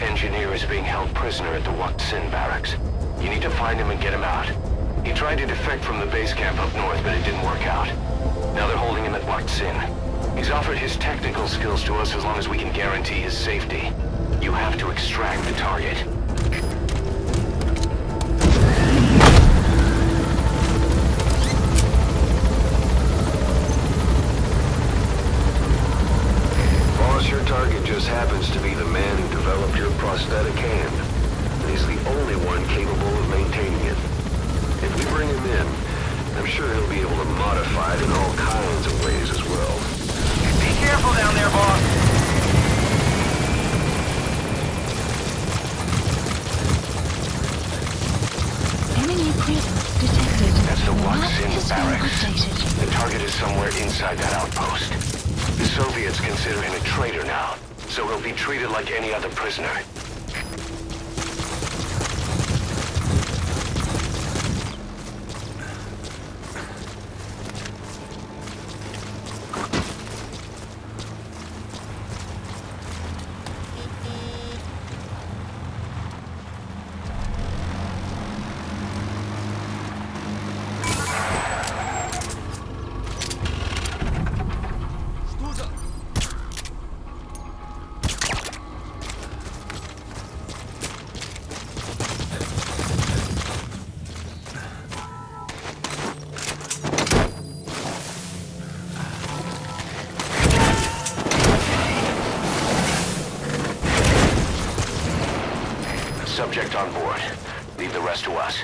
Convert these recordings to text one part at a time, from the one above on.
engineer is being held prisoner at the Waksin barracks. You need to find him and get him out. He tried to defect from the base camp up north, but it didn't work out. Now they're holding him at Waksin. He's offered his technical skills to us as long as we can guarantee his safety. You have to extract the target. Boss, your target just happens to be the man who developed your prosthetic hand. He's the only one capable of maintaining it. If we bring him in, I'm sure he'll be able to modify it in all kinds of ways as well. Be careful down there, boss! Enemy presence detected. That's the Waksin Has been barracks. updated. The target is somewhere inside that outpost. The Soviets consider him a traitor now, so he'll be treated like any other prisoner. Subject on board. Leave the rest to us.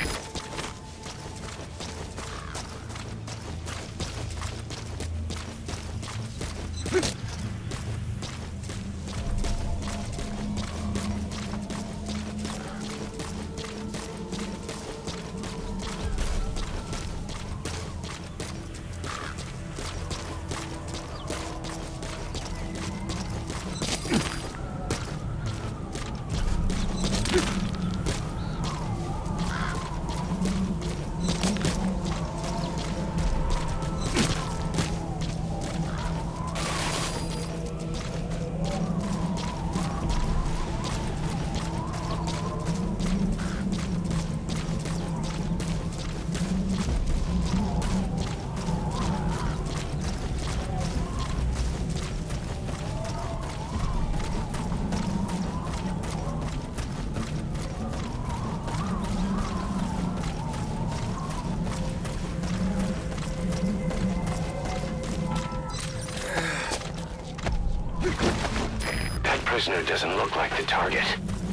Prisoner doesn't look like the target.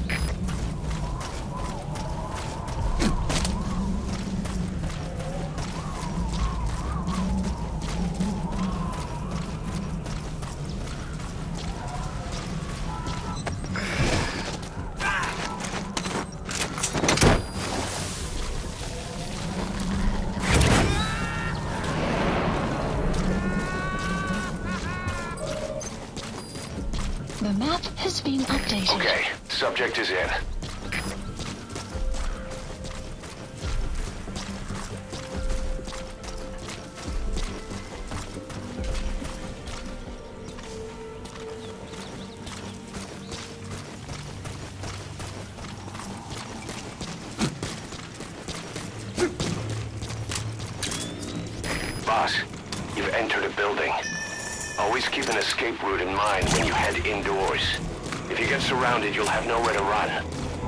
The map has been updated. Okay, subject is in. Boss, you've entered a building. Always keep an escape route in mind when you head indoors. If you get surrounded, you'll have nowhere to run.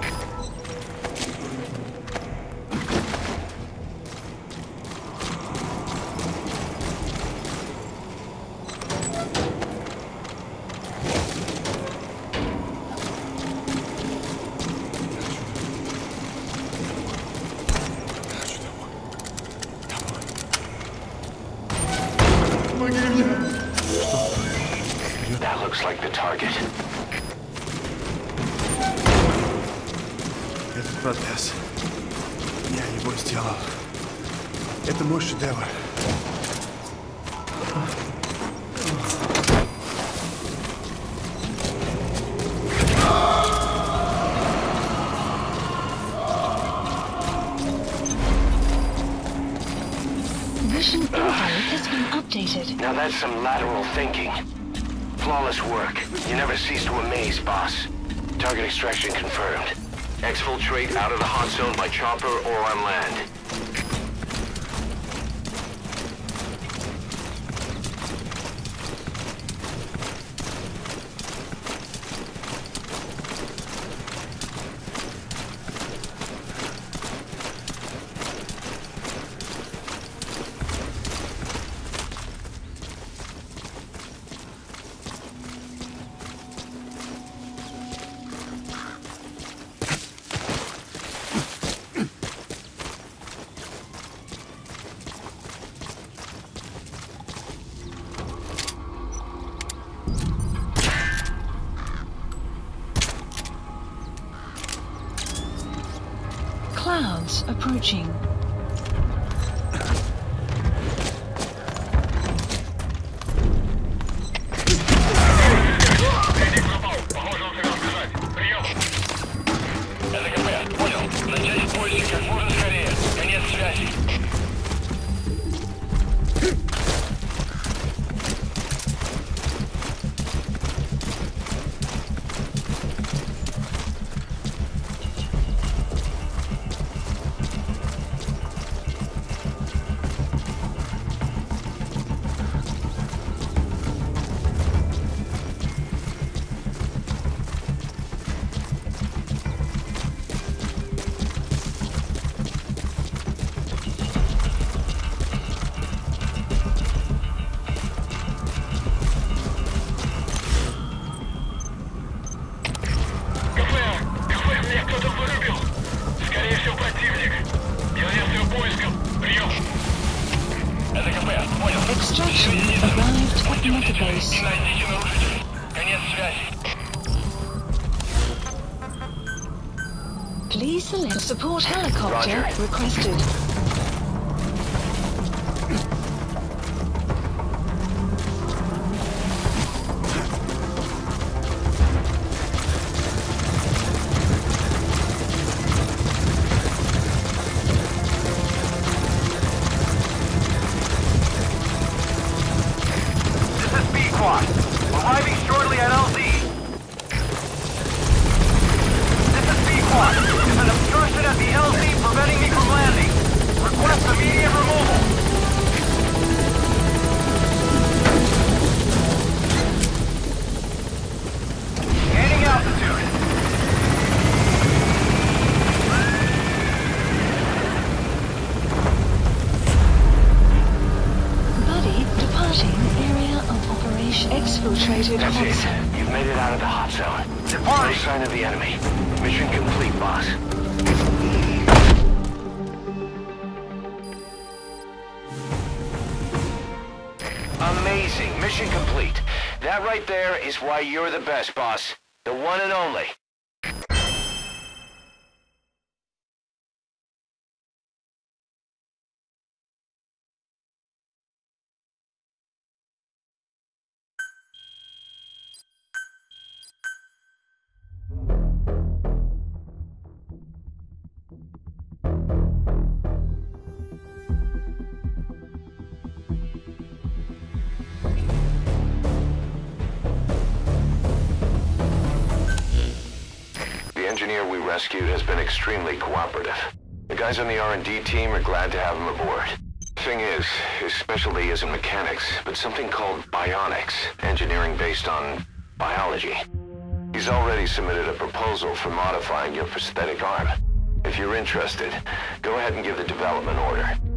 That looks like the target. Этот протез. Я его сделал. Это мой шедевр. Mission info has been updated. Now that's some lateral thinking. Flawless work. You never cease to amaze, boss. Target extraction confirmed. Exfiltrate out of the hot zone by chopper or on land. Clouds approaching. Extraction arrived at mother base. Please select support helicopter Roger. requested. Arriving shortly at LZ. This is B-Quad. There's an obstruction at the LZ preventing me from landing. Request immediate removal. Gaining altitude. Buddy departing area of operation. Exfiltrated That's hot it. zone. You've made it out of the hot zone. No Departing. sign of the enemy. Mission complete, boss. Amazing. Mission complete. That right there is why you're the best, boss. The one and only. The engineer we rescued has been extremely cooperative. The guys on the R&D team are glad to have him aboard. Thing is, his specialty isn't mechanics, but something called bionics, engineering based on biology. He's already submitted a proposal for modifying your prosthetic arm. If you're interested, go ahead and give the development order.